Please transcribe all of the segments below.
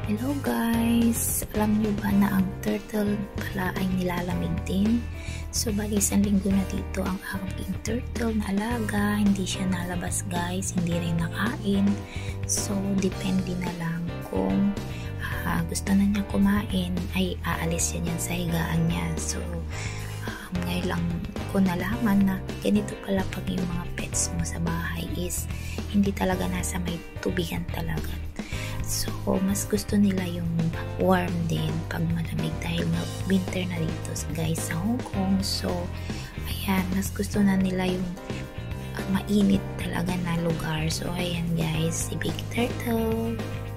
Hello guys! Alam nyo ba na ang turtle pala ay nilalamig din? So bali isang linggo na dito ang aking turtle na alaga. Hindi siya nalabas guys, hindi rin nakain. So depende na lang kung gusto na niya kumain ay aalis siya niyan sa higaan niya. So ngayon lang ko nalaman na ganito pala pag yung mga pets mo sa bahay is hindi talaga nasa may tubigan talaga. So, mas gusto nila yung warm din pag malamig dahil winter na dito guys sa Hong Kong. So, ayan, mas gusto na nila yung mainit talaga na lugar. So, ayan guys, si Big Turtle.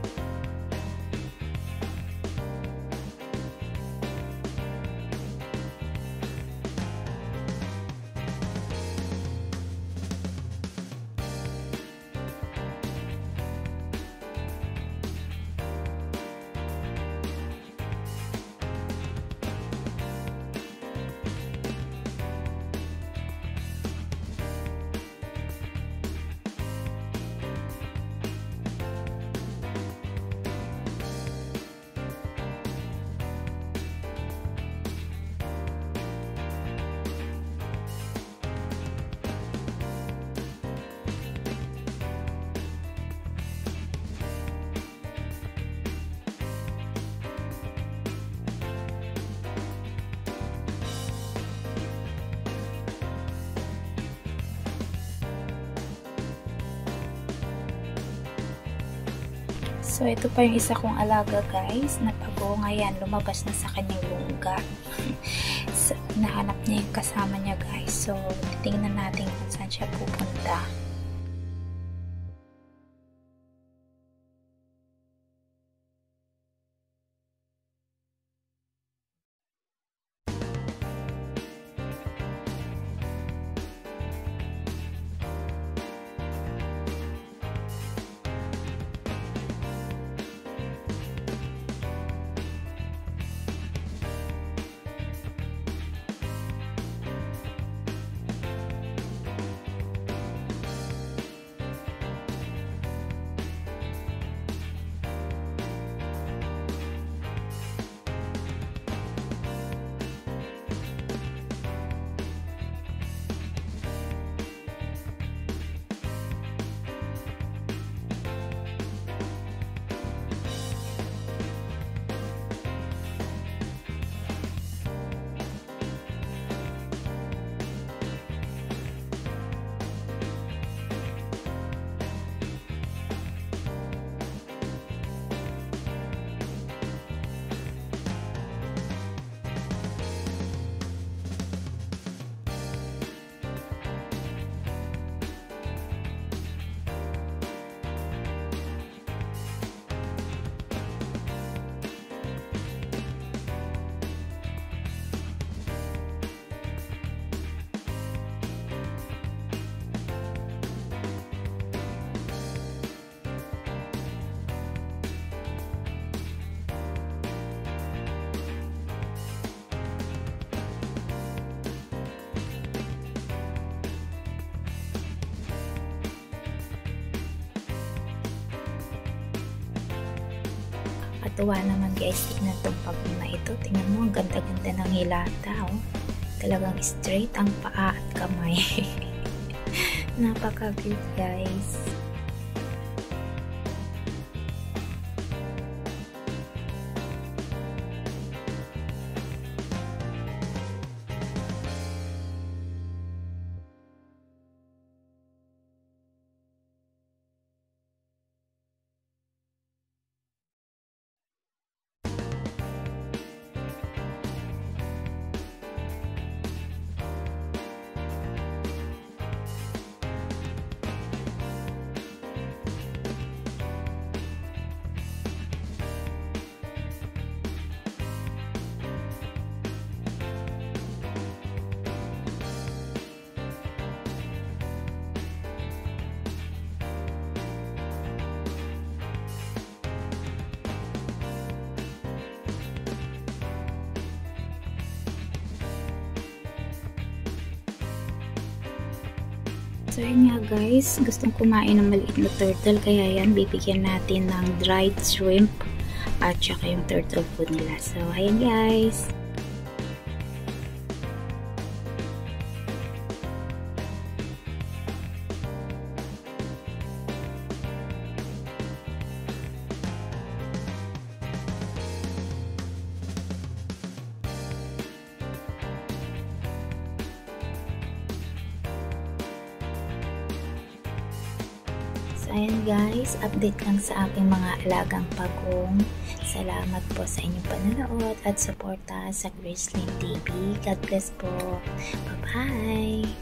So, ito pa yung isa kong alaga guys, na pago ngayon lumabas na sa kanyang lungga. So, nahanap niya yung kasama niya guys. So, titingnan natin kung saan siya pupunta. Tuwa naman guys, tignan itong pagod na ito. Tingnan mo, ang ganda-ganda ng hilata. Oh. Talagang straight ang paa at kamay. Napaka-cute guys. So yun nga guys, gustong kumain ng maliit na turtle, kaya yan bibigyan natin ng dried shrimp at saka yung turtle food nila. So, ayan guys. Ayan guys, update lang sa aking mga alagang pagong. Salamat po sa inyong panonood at suporta sa Gracelyn TV. God bless po. Bye-bye!